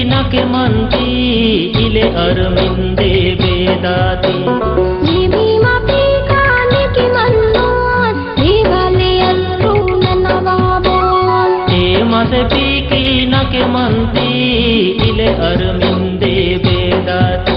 nake manti ile arminde bedati Nibi mapika niki mannuat Nivali alru nanavabon E mase piki nake manti ile arminde bedati